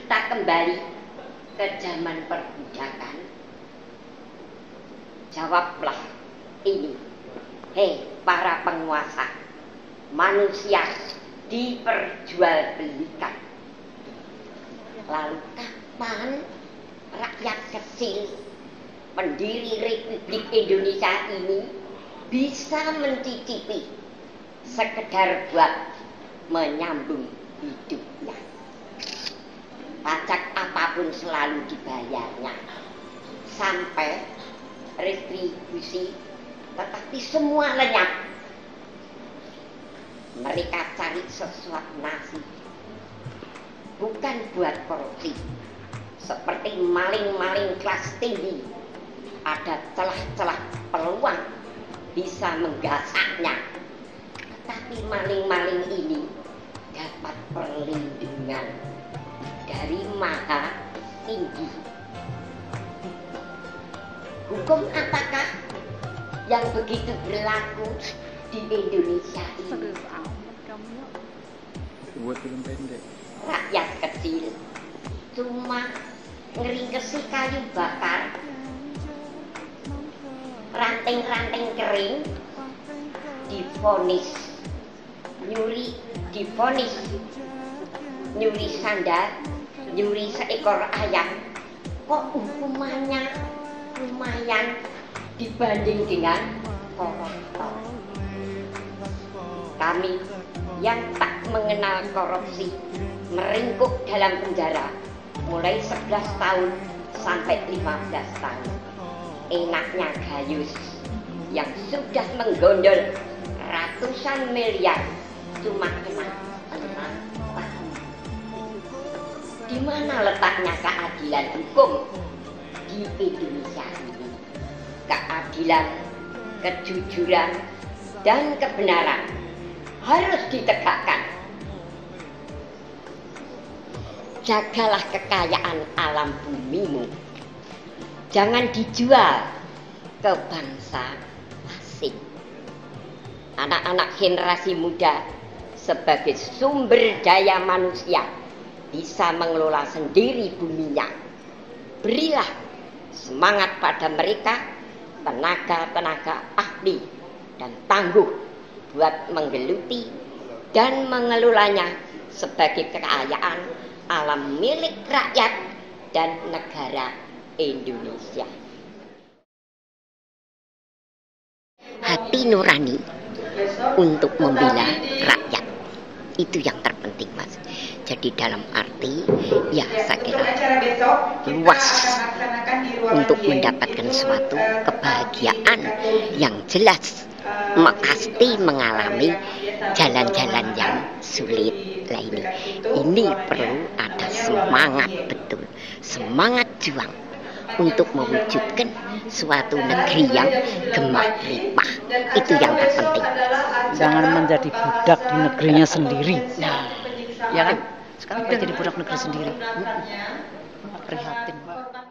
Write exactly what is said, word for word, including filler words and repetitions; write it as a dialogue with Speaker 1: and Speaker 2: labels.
Speaker 1: kita kembali ke zaman perbudakan, jawablah ini, hei para penguasa, manusia diperjualbelikan. Lalu kapan rakyat kecil pendiri Republik Indonesia ini bisa mencicipi sekedar buat menyambung hidupnya? Pajak apapun selalu dibayarnya sampai retribusi, tetapi semua lenyap. Mereka cari sesuatu nasib, bukan buat korupsi. Seperti maling-maling kelas tinggi, ada celah-celah peluang bisa menggasaknya. Tetapi maling-maling ini dapat perlindungan dari Maha Tinggi. Hukum apakah yang begitu berlaku di Indonesia ini?
Speaker 2: Buat film pendek.
Speaker 1: Rakyat kecil cuma ngeringkesi kayu bakar, ranting-ranting kering, divonis nyuri, divonis nyuri sandal, nyuri seekor ayam. Kok hukumannya lumayan dibanding dengan koruptor? Kami yang tak mengenal korupsi meringkuk dalam penjara mulai sebelas tahun sampai lima belas tahun. Enaknya gayus yang sudah menggondol ratusan miliar cuma kena enam tahun. Di mana letaknya keadilan hukum di Indonesia ini? Keadilan, kejujuran, dan kebenaran harus ditegakkan. Jagalah kekayaan alam bumimu, jangan dijual ke bangsa asing. Anak-anak generasi muda sebagai sumber daya manusia bisa mengelola sendiri buminya. Berilah semangat pada mereka, tenaga-tenaga ahli dan tangguh buat menggeluti dan mengelolanya sebagai kekayaan alam milik rakyat dan negara Indonesia. Hati nurani untuk membela rakyat, itu yang terpenting, Mas. Jadi dalam arti ya saya kira luas untuk mendapatkan suatu kebahagiaan yang jelas, pasti mengalami jalan-jalan yang sulit lah ini. Ini perlu ada semangat betul, semangat juang untuk mewujudkan suatu negeri yang gemah limpah. Itu yang terpenting.
Speaker 3: Jangan menjadi budak di negerinya sendiri.
Speaker 1: Nah,
Speaker 3: ya kan? Sekarang udah jadi budak negeri sendiri. Prihatin.